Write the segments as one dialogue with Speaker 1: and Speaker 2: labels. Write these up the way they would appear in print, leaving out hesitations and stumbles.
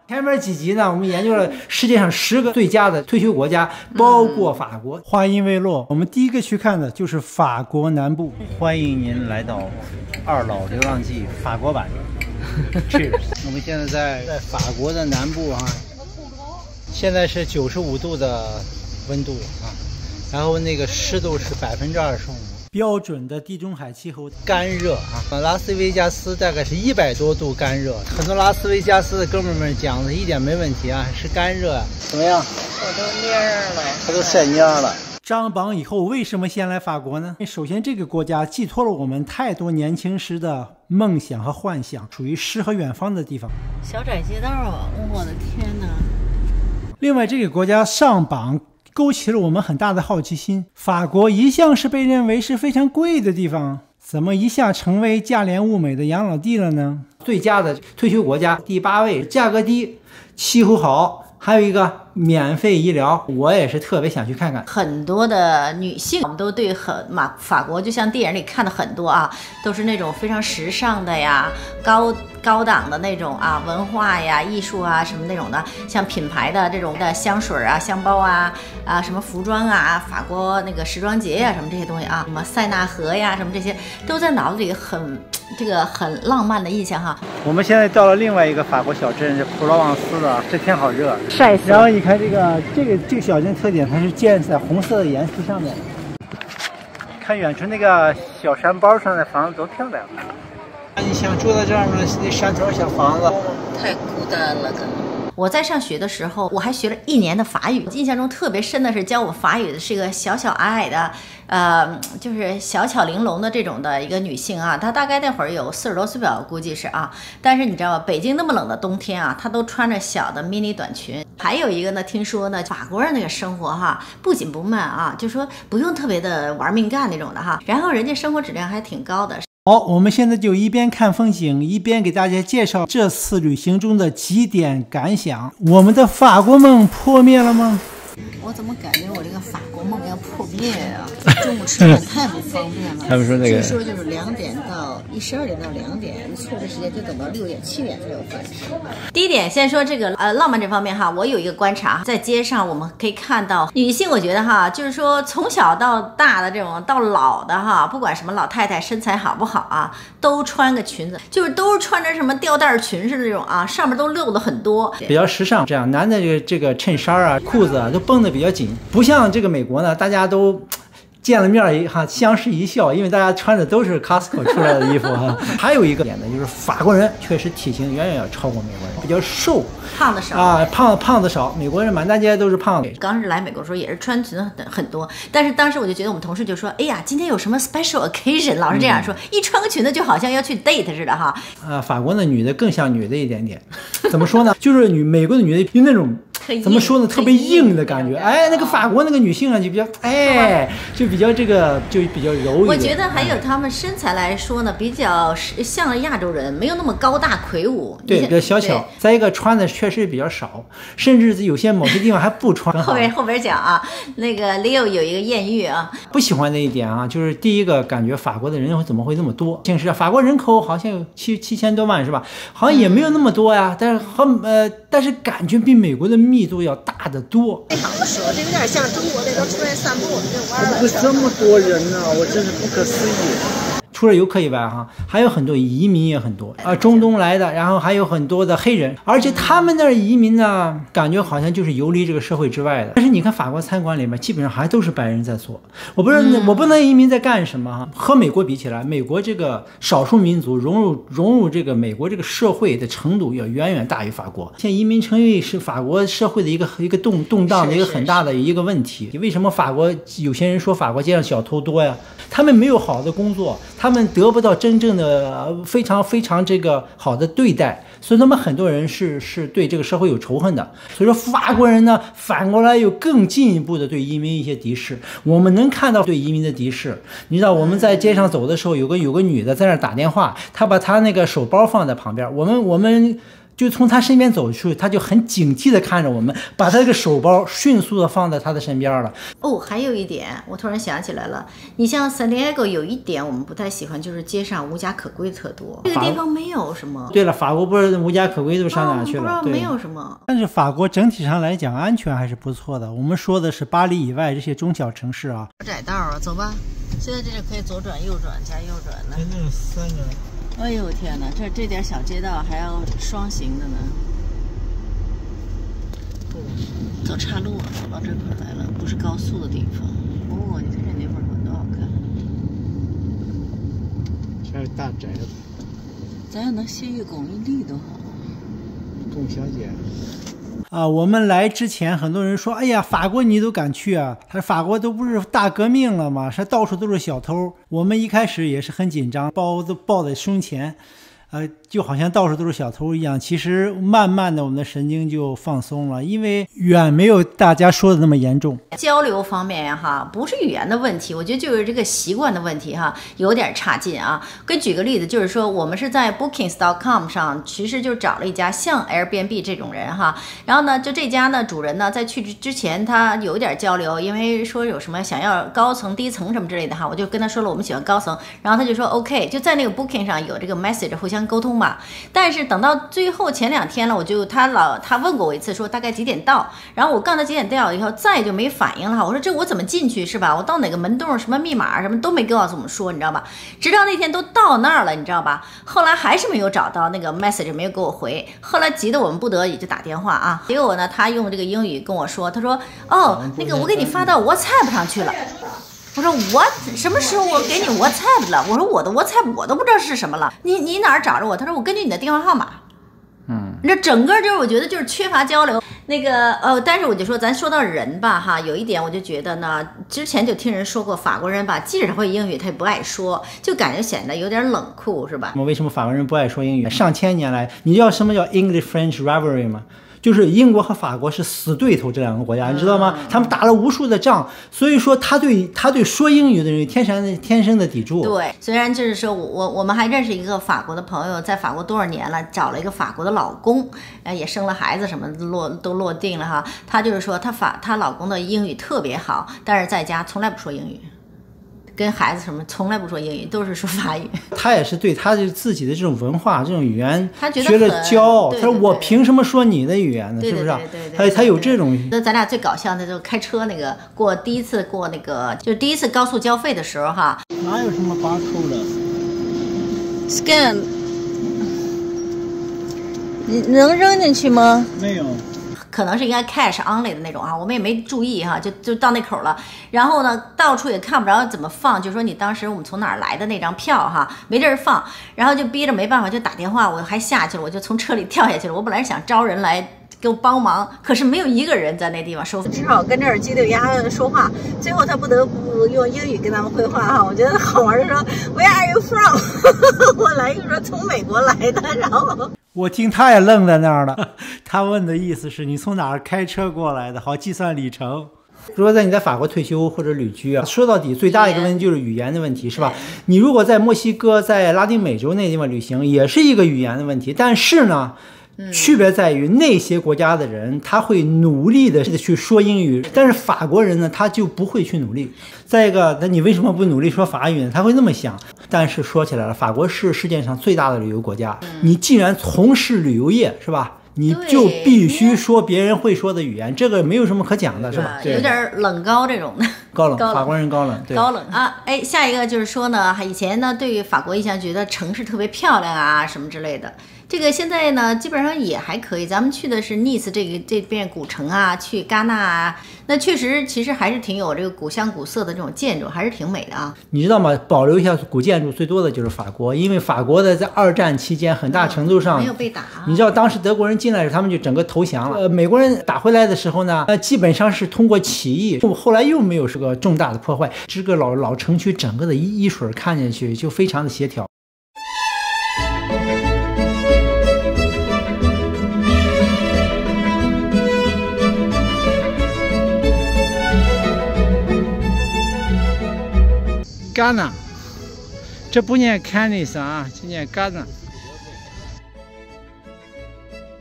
Speaker 1: 前面几集呢，我们研究了世界上10个最佳的退休国家，包括法国。话音未落，我们第一个去看的就是法国南部。欢迎您来到《二老流浪记》法国版。Cheers！ 我们现在在法国的南部啊，现在是95度的温度啊，然后那个湿度是25%。标准的地中海气候，干热啊！拉斯维加斯大概是100多度干热，很多拉斯维加斯的哥们们讲的一点没问题啊，是干热啊。怎么样？
Speaker 2: 我都蔫了，
Speaker 1: 他都晒蔫了。张榜以后为什么先来法国呢？首先，这个国家寄托了我们太多年轻时的梦想和幻想，属于诗和远方的地方。
Speaker 2: 小窄街道啊！我的天哪！
Speaker 1: 另外，这个国家上榜勾起了我们很大的好奇心。法国一向是被认为是非常贵的地方，怎么一下成为价廉物美的养老地了呢？最佳的退休国家第8位，价格低，气候好，还有一个免费医疗，我也是特别想去看看。
Speaker 2: 很多的女性，我们都对法国就像电影里看的很多啊，都是那种非常时尚的呀，高档的那种啊，文化呀、艺术啊什么那种的，像品牌的这种的香水啊、香包啊什么服装啊，法国那个时装节呀、什么这些东西啊，什么塞纳河呀什么这些，都在脑子里很浪漫的印象哈。
Speaker 1: 我们现在到了另外一个法国小镇，是普罗旺斯了。这天好热，
Speaker 2: 晒死了。
Speaker 1: 然后你看这个小镇特点，它是建在红色的岩石上面。看远处那个小山包上的房子多漂亮啊！你想住在这样的山头小房子，
Speaker 2: 太孤单了，可能。我在上学的时候，我还学了1年的法语。印象中特别深的是教我法语的是一个小小矮矮的，就是小巧玲珑的这种的一个女性啊。她大概那会儿有40多岁吧，我估计是啊。但是你知道吧，北京那么冷的冬天啊，她都穿着小的 mini 短裙。还有一个呢，听说呢，法国人那个生活哈，不紧不慢啊，就说不用特别的玩命干那种的哈。然后人家生活质量还挺高的。好，我们现在就一边看风景，一边给大家介绍这次旅行中的几点感想。我们的法国梦破灭了吗？我怎么感觉我这个法国梦要破灭啊？中午吃饭太不方便了。他们说那个，据说就是12点到2点到2点，错的时间就等到6点7点才有饭吃。第一点，先说这个浪漫这方面哈，我有一个观察，在街上我们可以看到女性，我觉得哈，就是说从小到大的这种到老的哈，不管什么老太太身材好不好啊，都穿个裙子，就是都是穿着什么吊带裙似的这种啊，上面都露的很多，比较时尚。这样男的这个衬衫啊、裤子啊都绷得比较紧，不像这个美国呢，大家都见了面相视一笑，因为大家穿的都是 Costco 出来的衣服哈。还有一个点呢，就是法国人确实体型远远要超过美国人，比较瘦，胖的少啊，胖的少。美国人满大街都是胖的。刚是来美国的时候也是穿裙子很多，但是当时我就觉得我们同事就说，哎呀，今天有什么 special occasion， 老是这样说，一穿个裙子就好像要去 date 似的哈。法国的女的更像女的一点点，怎么说呢？就是美国的女的有那种。怎么说呢？特别硬的感觉。哎，那个法国那个女性啊，就比较就比较柔一点。我觉得还有她们身材来说呢，比较像亚洲人，没有那么高大魁梧。对，比较小巧。再一个穿的确实比较少，甚至有些某些地方还不穿。后边讲啊，那个 Leo 有一个艳遇啊，不喜欢的一点啊，就是第一个感觉法国的人怎么会那么多？竟是法国人口好像有7000多万是吧？好像也没有那么多呀，但是感觉比美国的密度要大得多。
Speaker 3: 非常的说，这有点像中国那个出来散步就玩了。
Speaker 1: 怎么会这么多人呢？我真是不可思议。除了游客以外哈，还有很多移民也很多啊，中东来的，然后还有很多的黑人，而且他们那儿移民呢，感觉好像就是游离这个社会之外的。但是你看法国餐馆里面，基本上还都是白人在做。我不知道我不能移民在干什么哈。和美国比起来，美国这个少数民族融入这个美国这个社会的程度要远远大于法国。现在移民成为是法国社会的一个动荡的一个很大的一个问题。为什么法国有些人说法国街上小偷多呀？他们没有好的工作，他们得不到真正的非常这个好的对待，所以他们很多人是对这个社会有仇恨的。所以说法国人呢，反过来有更进一步的对移民一些敌视。我们能看到对移民的敌视，你知道我们在街上走的时候，有个女的在那打电话，她把她那个手包放在旁边，我们就从他身边走出去，他就很警惕地看着我们，把他这个手包迅速地放在他的身边了。
Speaker 2: 哦，还有一点，我突然想起来了，你像 San Diego 有一点我们不太喜欢，就是街上无家可归特多，这个地方没有什么。
Speaker 1: 对了，法国不是无家可归都上哪去了？
Speaker 2: 不知道没有什么。
Speaker 1: 但是法国整体上来讲，安全还是不错的。我们说的是巴黎以外这些中小城市啊。
Speaker 2: 窄道啊，走吧。现在这里可以左转、右转加右转的。
Speaker 1: 那有3个。
Speaker 2: 哎呦天哪，这点小街道还要双行的呢。走岔路了，走到这块来了，不是高速的地方。哦，你看这地方多好看。
Speaker 1: 这是大宅子。
Speaker 2: 咱要能歇一公一里多好。
Speaker 1: 董小姐。我们来之前，很多人说：“哎呀，法国你都敢去啊？他说法国都不是大革命了吗？是到处都是小偷。”我们一开始也是很紧张，包都抱在胸前，就好像到处都是小偷一样。其实慢慢的，我们的神经就放松了，因为远没有大家说的那么严重。
Speaker 2: 交流方面呀，哈，不是语言的问题，我觉得就是这个习惯的问题哈，有点差劲啊。给举个例子，就是说我们是在 Bookings.com 上，其实就找了一家像 Airbnb 这种人哈，然后呢，就这家呢主人呢在去之前他有点交流，因为说有什么想要高层、低层什么之类的哈，我就跟他说了我们喜欢高层，然后他就说 OK， 就在那个 Booking 上有这个 message 互相沟通嘛。但是等到最后前2天了，他问过我一次，说大概几点到，然后我告诉他几点到以后，再也就没反应了。我说这我怎么进去是吧？我到哪个门洞什么密码什么都没告诉我们说，你知道吧？直到那天都到那儿了，你知道吧？后来还是没有找到那个 message， 没有给我回。后来急得我们不得已就打电话啊，结果呢，他用这个英语跟我说，他说哦，那个我给你发到 WhatsApp 上去了。我说我什么时候我给你 WhatsApp 了？我说我的 WhatsApp 我都不知道是什么了。你哪儿找着我？他说我根据你的电话号码。这整个就是我觉得就是缺乏交流。那个但是我就说咱说到人吧哈，有一点我就觉得呢，之前就听人说过，法国人吧，即使会英语他也不爱说，就感觉显得有点冷酷，是吧？
Speaker 1: 为什么法国人不爱说英语？上千年来，你知道什么叫 English-French rivalry 吗？就是英国和法国是死对头，这2个国家，你知道吗？他们打了无数的仗，所以说他对说英语的人天生的抵触。
Speaker 2: 对，虽然就是说我们还认识一个法国的朋友，在法国多少年了，找了一个法国的老公，也生了孩子，什么都落定了哈。她就是说她老公的英语特别好，但是在家从来不说英语。跟孩子什么从来不说英语，都是说法语。
Speaker 1: 他也是对他自己的这种文化、这种语言，
Speaker 2: 他觉
Speaker 1: 得骄傲。他说：“我凭什么说你的语言呢？是不是？”他有这种。
Speaker 2: 那咱俩最搞笑的就开车那个第一次过那个，就第一次高速交费的时候哈。
Speaker 1: 哪有什么拔扣的
Speaker 2: ？Scan， 你能扔进去吗？
Speaker 1: 没有。
Speaker 2: 可能是应该 cash only 的那种哈，我们也没注意哈，就到那口了。然后呢，到处也看不着怎么放，就说你当时我们从哪儿来的那张票哈，没地儿放，然后就逼着没办法就打电话，我还下去了，我就从车里跳下去了。我本来是想招人来给我帮忙，可是没有一个人在那地方收费，只好跟着耳机对丫说话。最后他不得不用英语跟他们会话哈，我觉得好玩，就说 Where are you from？ 我来一个说从美国来的，然后。
Speaker 1: 我听他也愣在那儿了，他问的意思是你从哪儿开车过来的，好计算里程。如果你在法国退休或者旅居啊，说到底最大一个问题就是语言的问题，是吧？你如果在墨西哥、在拉丁美洲那地方旅行，也是一个语言的问题，但是呢。区别在于那些国家的人他会努力的去说英语，但是法国人呢他就不会去努力。再一个，那你为什么不努力说法语呢？他会那么想。但是说起来了，法国是世界上最大的旅游国家，你既然从事旅游业，是吧？你就必须说别人会说的语言，这个没有什么可讲的，是吧？
Speaker 2: 有点冷高这种的。
Speaker 1: 高冷，法国人高冷，对，
Speaker 2: 高冷啊！哎，下一个就是说呢，以前呢对于法国印象觉得城市特别漂亮啊什么之类的，这个现在呢基本上也还可以。咱们去的是 Nice 这边古城啊，去戛纳啊，那确实其实还是挺有这个古香古色的这种建筑，还是挺美的啊。
Speaker 1: 你知道吗？保留一下古建筑最多的就是法国，因为法国的在2战期间很大程度上
Speaker 2: 没有被打。
Speaker 1: 你知道当时德国人进来时，他们就整个投降了。美国人打回来的时候呢，基本上是通过起义，后来又没有是个重大的破坏。这个老城区整个的一水看进去就非常的协调。戛纳，这不念 Cannes 啊，这念戛纳。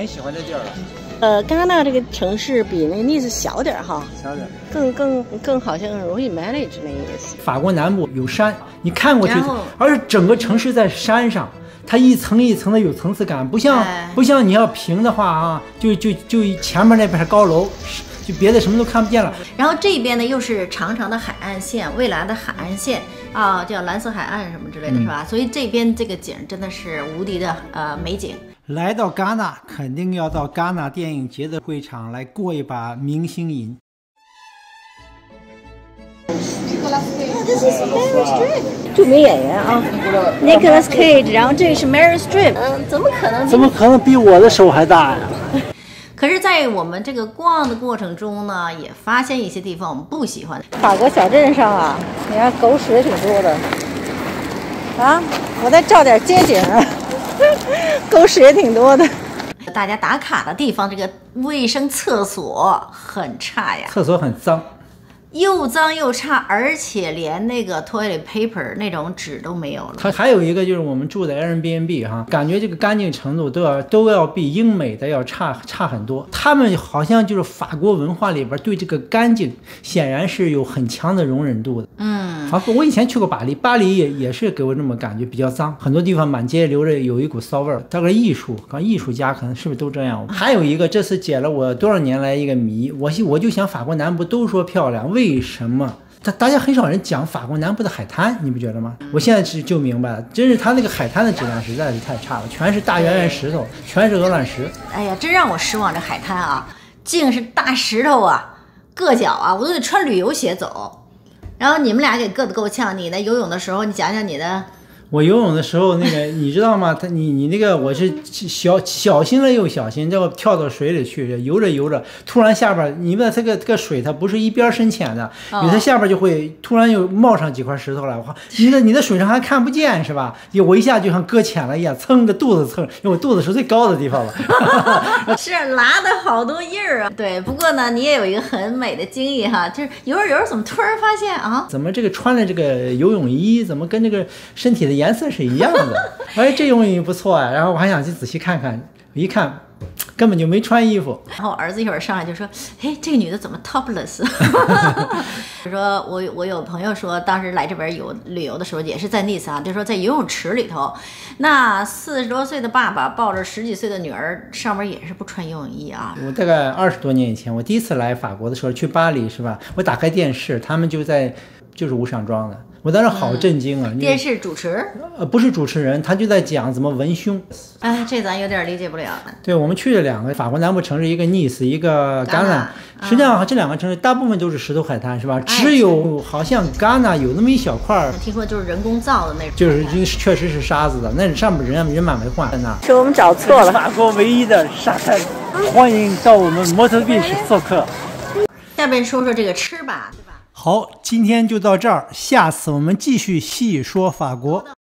Speaker 1: 很喜欢这地儿了。
Speaker 3: 戛纳这个城市比那尼斯小点哈，
Speaker 1: 小点，
Speaker 3: 更好像容易 manage 那意思。
Speaker 1: 法国南部有山，你看过去，
Speaker 2: 然后
Speaker 1: 而且整个城市在山上，它一层一层的有层次感，不像你要平的话啊，就前面那边是高楼，就别的什么都看不见了。
Speaker 2: 然后这边呢又是长长的海岸线，蔚蓝的海岸线啊，叫蓝色海岸什么之类的，是吧？所以这边这个景真的是无敌的美景。
Speaker 1: 来到戛纳，肯定要到戛纳电影节的会场来过一把明星瘾。
Speaker 3: 著名演员啊 ，Nicholas Cage， 然后这个是 Meryl Streep， 怎么可能？
Speaker 1: 怎么可能比我的手还大呀？
Speaker 2: 可是，在我们这个逛的过程中呢，也发现一些地方我们不喜欢。
Speaker 3: 法国小镇上啊，你看狗屎也挺多的啊！我再照点街景，狗屎也挺多的。
Speaker 2: 大家打卡的地方，这个卫生厕所很差呀，
Speaker 1: 厕所很脏。
Speaker 2: 又脏又差，而且连那个 toilet paper 那种纸都没有了。
Speaker 1: 它还有一个就是我们住的 Airbnb 哈，感觉这个干净程度都要比英美的要差很多。他们好像就是法国文化里边对这个干净显然是有很强的容忍度的。好，我以前去过巴黎，巴黎也是给我这么感觉，比较脏，很多地方满街留着有一股骚味儿。大概艺术家可能是不是都这样？还有一个，这次解了我多少年来一个谜，我就想法国南部都说漂亮，为什么大家很少人讲法国南部的海滩，你不觉得吗？我现在就明白了，真是它那个海滩的质量实在是太差了，全是大圆圆石头，全是鹅卵石。
Speaker 2: 哎呀，真让我失望，这海滩啊，净是大石头啊，硌脚啊，我都得穿旅游鞋走。然后你们俩给硌得够呛，你呢游泳的时候，你讲讲你的。
Speaker 1: 我游泳的时候，那个你知道吗？你那个我是小心了又小心，就跳到水里去，游着，突然下边你们这个水它不是一边深浅的，有的下边就会突然又冒上几块石头来，哇！你的水上还看不见是吧？我一下就像搁浅了一样，蹭着肚子蹭，因为我肚子是最高的地方了。
Speaker 2: 是拉的好多印儿啊。对，不过呢，你也有一个很美的经历哈，就是游着怎么突然发现啊，
Speaker 1: 怎么这个穿了这个游泳衣，怎么跟这个身体的颜色是一样的？哎，这游泳衣不错啊。然后我还想去仔细看看，一看根本就没穿衣服。
Speaker 2: 然后我儿子一会儿上来就说：“嘿，这个女的怎么 topless？” 就说我有朋友说，当时来这边旅游的时候，也是在尼斯啊，就说在游泳池里头，那40多岁的爸爸抱着10几岁的女儿，上面也是不穿游泳衣啊。
Speaker 1: 我大概20多年以前，我第一次来法国的时候，去巴黎是吧？我打开电视，他们就是无上妆的。我当时好震惊啊！
Speaker 2: 电视主持？
Speaker 1: 不是主持人，他就在讲怎么文胸。
Speaker 2: 哎，这咱有点理解不了了。
Speaker 1: 对，我们去了2个法国南部城市，一个尼斯，一个戛纳。实际上这2个城市大部分都是石头海滩，是吧？只有好像戛纳有那么一小块，
Speaker 2: 听说就是人工造的那种，
Speaker 1: 就是确实是沙子的，那上面人满为患那。
Speaker 3: 是我们找错了，
Speaker 1: 法国唯一的沙滩，欢迎到我们摩托 beach 做客。
Speaker 2: 下边说说这个吃吧，对吧？
Speaker 1: 好，今天就到这儿，下次我们继续细说法国。